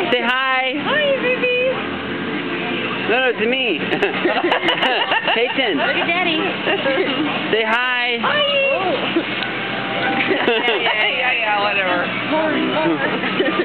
Say hi. Hi, baby. No, to me. Payton. Look at Daddy. Say hi. Hi. Yeah, whatever.